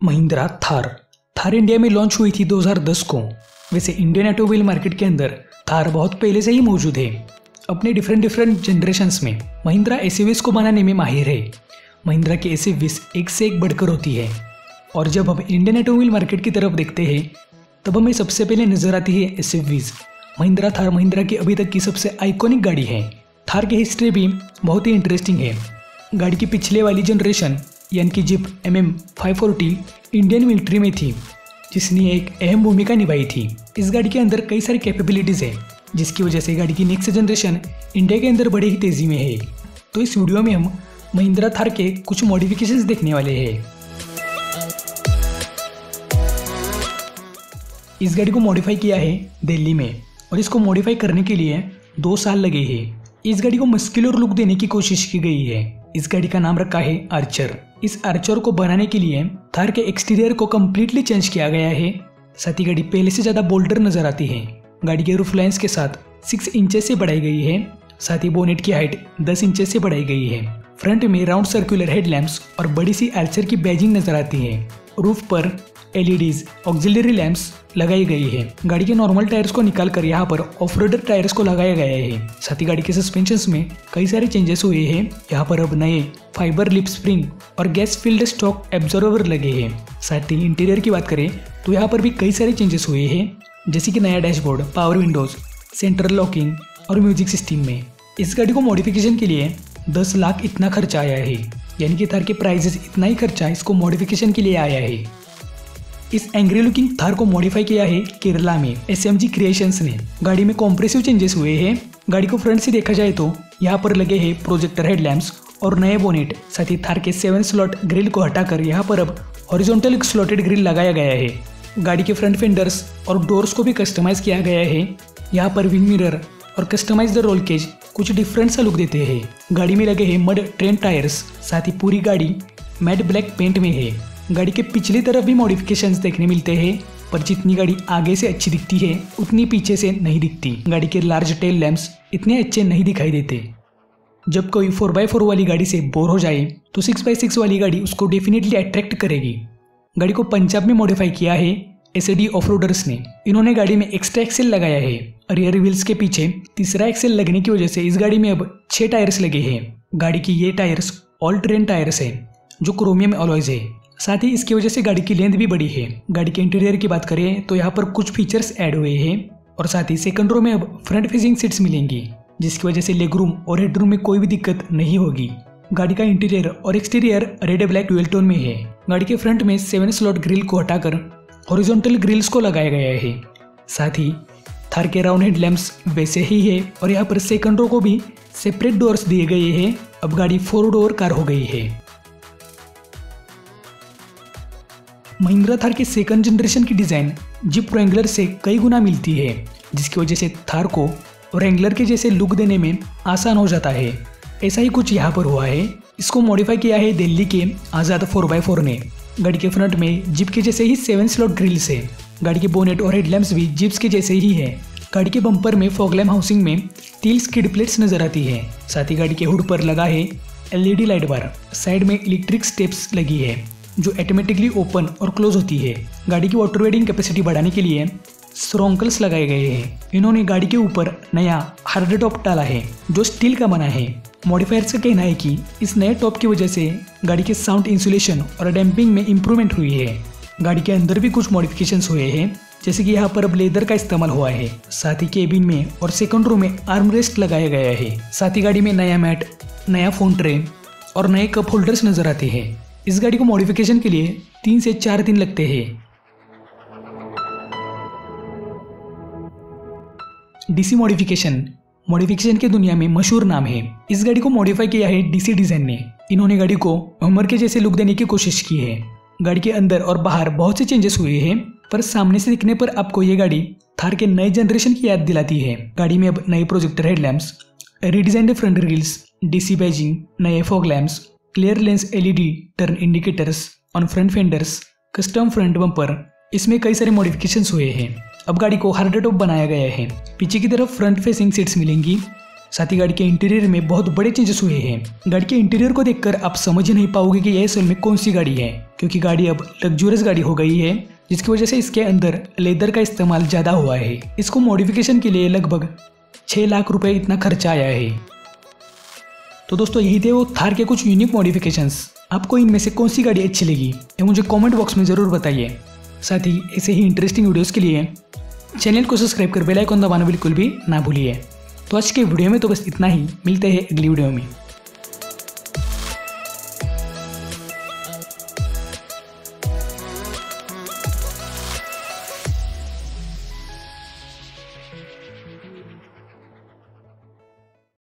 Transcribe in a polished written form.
Mahindra Thar. Thar India में launch हुई थी 2010 को। वैसे इंडियन ऑटोमोबाइल मार्केट के अंदर थार बहुत पहले से ही मौजूद है। अपने डिफरेंट जनरेशन्स में महिंद्रा एसयूवीज को बनाने में माहिर है। महिंद्रा की एसयूवीज एक से एक बढ़कर होती है। और जब हम इंडियन ऑटोमोबाइल मार्केट की तरफ देखते हैं तब हमें सबसे पहले नजर आती है एसयूवीज। महिंद्रा थार महिंद्रा की अभी तक की सबसे आइकॉनिक गाड़ी है। थार की हिस्ट्री भी बहुत ही इंटरेस्टिंग है। गाड़ी की पिछले वाली जनरेशन यानी कि जीप MM540 इंडियन मिलिट्री में थी, जिसने एक अहम भूमिका निभाई थी। इस गाड़ी के अंदर कई सारी कैपेबिलिटीज़ है, जिसकी वजह से गाड़ी की नेक्स्ट जनरेशन इंडिया के अंदर बड़ी ही तेज़ी में है। तो इस वीडियो में हम महिंद्रा थार के कुछ मॉडिफिकेशंस देखने वाले हैं। इस गाड़ी को मॉडिफाई किया है दिल्ली में, और इसको मॉडिफाई करने के लिए 2 साल लगे हैं। इस गाड़ी को मस्कुलर लुक देने की कोशिश की गई है। इस गाड़ी का नाम रखा है आर्चर। इस आर्चर को बनाने के लिए थार के एक्सटीरियर को कम्प्लीटली चेंज किया गया है। साथ ही गाड़ी पहले से ज़्यादा बोल्डर नजर आती है। गाड़ी के रूफ लाइन्स के साथ 6 इंचेस से बढ़ाई गई है। साथ ही बोनेट की हाइट 10 इंचेस से बढ़ाई गई है। फ्रंट में राउंड सर्कुलर हेडलैम्प्स और बड़ी सी आर्चर की बैजिंग नजर आती है। रूफ पर LEDs ऑक्सिलरी लैंप्स लगाई गई है। गाड़ी के नॉर्मल टायर्स को निकालकर यहाँ पर ऑफ रोडर टायर्स को लगाया गया है। साथ ही गाड़ी के सस्पेंशंस में कई सारे चेंजेस हुए हैं। यहाँ पर अब नए फाइबर लिप स्प्रिंग और गैस फील्ड स्टॉक एब्जॉर्बर लगे हैं। साथ ही इंटीरियर की बात करें तो यहाँ पर भी कई सारे चेंजेस हुए हैं, जैसे कि नया dashboard, power windows, central locking और म्यूजिक सिस्टम में। इस गाड़ी को मॉडिफिकेशन के लिए 10 लाख इतना खर्चा आया है, यानी कि थार के प्राइजेस इतना ही खर्चा इसको मॉडिफिकेशन के लिए आया है। इस एंग्री लुकिंग थार को मॉडिफाई किया है केरला में SMG क्रिएशंस ने। गाड़ी में कॉम्प्रेसिव चेंजेस हुए हैं। गाड़ी को फ्रंट से देखा जाए तो यहाँ पर लगे हैं प्रोजेक्टर हेडलैम्प्स और नए बोनेट। साथ ही थार के 7 स्लॉट ग्रिल को हटाकर यहाँ पर अब हॉरिजॉन्टल स्लॉटेड ग्रिल लगाया गया है। गाड़ी के फ्रंट फेंडर्स और डोर्स को भी कस्टमाइज किया गया है। यहाँ पर विंग मिरर और कस्टमाइज द रोल केज कुछ डिफरेंट सा लुक देते हैं। गाड़ी में लगे हैं मड ट्रेन टायर्स। साथ ही पूरी गाड़ी मैट ब्लैक पेंट में है। गाड़ी के पिछली तरफ भी मॉडिफिकेशंस देखने मिलते हैं, पर जितनी गाड़ी आगे से अच्छी दिखती है उतनी पीछे से नहीं दिखती। गाड़ी के लार्ज टेल लैंप्स इतने अच्छे नहीं दिखाई देते। जब कोई 4x4 वाली गाड़ी से बोर हो जाए तो 6x6 वाली गाड़ी उसको डेफिनेटली अट्रैक्ट करेगी। गाड़ी को पंजाब में मॉडिफाई किया है SAD ऑफरोडर्स ने। इन्होंने गाड़ी में एक्स्ट्रा एक्सेल लगाया है। रियर व्हील्स के पीछे तीसरा एक्सेल लगने की वजह से इस गाड़ी में अब 6 टायर्स लगे हैं। गाड़ी की ये टायर्स ऑल ट्रेन टायर्स है जो क्रोमियम अलॉयज है। साथ ही इसकी वजह से गाड़ी की लेंथ भी बड़ी है। गाड़ी के इंटीरियर की बात करें तो यहाँ पर कुछ फीचर्स ऐड हुए हैं, और साथ ही सेकंड रो में अब फ्रंट फेसिंग सीट्स मिलेंगी, जिसकी वजह से लेग रूम और हेडरूम में कोई भी दिक्कत नहीं होगी। गाड़ी का इंटीरियर और exterior red black dual tone में है। गाड़ी के फ्रंट में 7 स्लॉट ग्रिल को हटाकर हॉरिजॉन्टल ग्रिल्स को लगाया गया है। साथ ही थार के राउंड हेड लैंप्स वैसे ही है, और यहाँ पर सेकंड रो को भी सेपरेट डोर्स दिए गए हैं। अब गाड़ी 4 डोर कार हो गई है। महिंद्रा थार की सेकंड जनरेशन की डिज़ाइन जीप रैंगलर से कई गुना मिलती है, जिसकी वजह से थार को रैंगलर के जैसे लुक देने में आसान हो जाता है। ऐसा ही कुछ यहाँ पर हुआ है। इसको मॉडिफाई किया है दिल्ली के आज़ाद 4x4 ने। गाड़ी के फ्रंट में जीप के जैसे ही 7 स्लॉट ग्रिल्स है। गाड़ी के बोनेट और हेडलैम्प्स भी जीप्स के जैसे ही है। गाड़ी के बम्पर में फॉग लैम्प हाउसिंग में स्टील स्किड प्लेट्स नजर आती है। साथ ही गाड़ी के हुड पर लगा है LED लाइट बार। साइड में इलेक्ट्रिक स्टेप्स लगी है जो ऑटोमेटिकली ओपन और क्लोज होती है। गाड़ी की वाटर वेडिंग कैपेसिटी बढ़ाने के लिए स्ट्रोंकल्स लगाए गए हैं। इन्होंने गाड़ी के ऊपर नया हार्ड टॉप डाला है जो स्टील का बना है। मॉडिफायर्स का कहना है कि इस नए टॉप की वजह से गाड़ी के साउंड इंसुलेशन और डैम्पिंग में इंप्रूवमेंट हुई है। गाड़ी के अंदर भी कुछ मॉडिफिकेशंस हुए हैं, जैसे कि यहाँ पर अब लेदर का इस्तेमाल हुआ है। साथ ही केबिन में और सेकंड रो में आर्मरेस्ट लगाया गया है। साथ ही गाड़ी में नया मैट, नया फोन ट्रे और नए कप होल्डर्स नजर आते हैं। इस गाड़ी को मॉडिफिकेशन के लिए 3 से 4 दिन लगते हैं। DC मॉडिफिकेशन की दुनिया में मशहूर नाम है। इस गाड़ी को मॉडिफाई किया है DC डिजाइन ने। इन्होंने गाड़ी को हमर के जैसे लुक देने की कोशिश की है। गाड़ी के अंदर और बाहर बहुत से चेंजेस हुए हैं, पर सामने से दिखने पर आपको ये गाड़ी थार के नए जनरेशन की याद दिलाती है। गाड़ी में अब नए projector headlamps, redesigned front grills, DC badging, नए fog lamps, clear lens LED turn indicators on front fenders, custom front bumper, इसमें कई सारे मॉडिफिकेशंस हुए हैं। अब गाड़ी को हार्ड टॉप बनाया गया है। पीछे की तरफ फ्रंट फेसिंग सीट्स मिलेंगी। साथ ही गाड़ी के इंटीरियर में बहुत बड़े चेंजेस हुए हैं। गाड़ी के इंटीरियर को देखकर आप समझ ही नहीं पाओगे कि यह असल में कौन सी गाड़ी है, क्योंकि गाड़ी अब लग्जूरियस गाड़ी हो गई है, जिसकी वजह से इसके अंदर लेदर का इस्तेमाल ज़्यादा हुआ है। इसको मॉडिफिकेशन के लिए लगभग 6 लाख रुपए इतना खर्चा आया है। तो दोस्तों यही थे वो थार के कुछ यूनिक मॉडिफिकेशंस। आपको इनमें से कौन सी गाड़ी अच्छी लगी ये मुझे कमेंट बॉक्स में ज़रूर बताइए। साथ ही ऐसे ही इंटरेस्टिंग वीडियोस के लिए चैनल को सब्सक्राइब कर बेल आइकन दबाना बिल्कुल भी ना भूलिए। तो आज के वीडियो में तो बस इतना ही, मिलते हैं अगली वीडियो में।